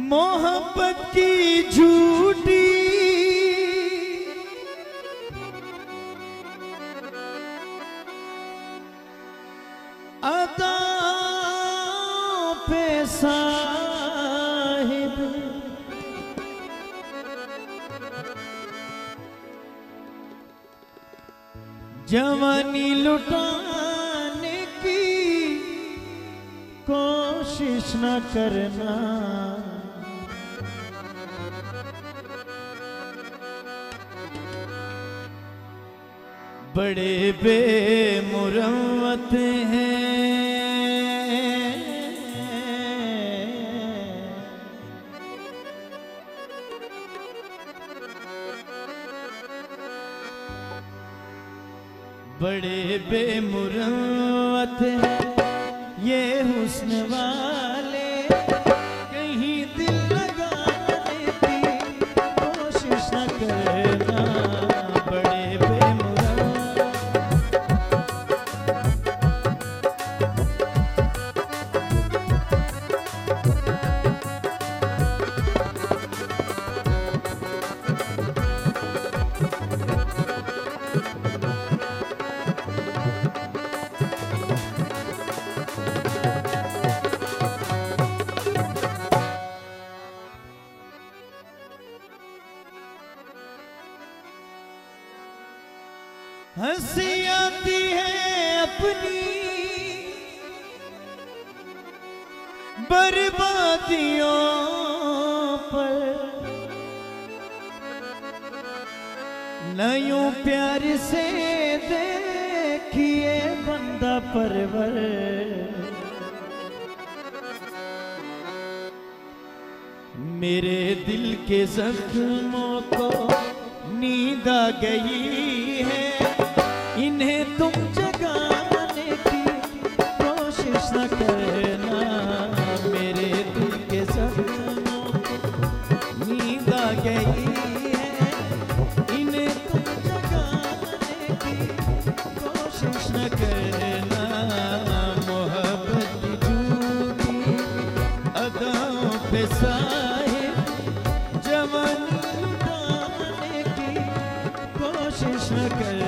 मोहब्बत की झूठी अदा पे साहिब जवानी लुटाने की कोशिश न करना। बड़े बेमुरव्वत हैं बड़े बेमुरव्वत हैं ये हुस्न वाले, कहीं दिल लगाने की कोशिश न करना। बड़े हंसी आती है अपनी बर्बादियों पर, न यूं प्यार से देखिए बंदा परवर। मेरे दिल के जख्मों को नींद आ गई है, इन्हें तुम जगाने की कोशिश न करना। मेरे दिल के जख्मों को नींद आ गई है, इन्हें तुम जगाने की कोशिश न करना। मोहब्बत की झूठी अदाओं पे साहिब जवानी लुटाने की कोशिश न करना।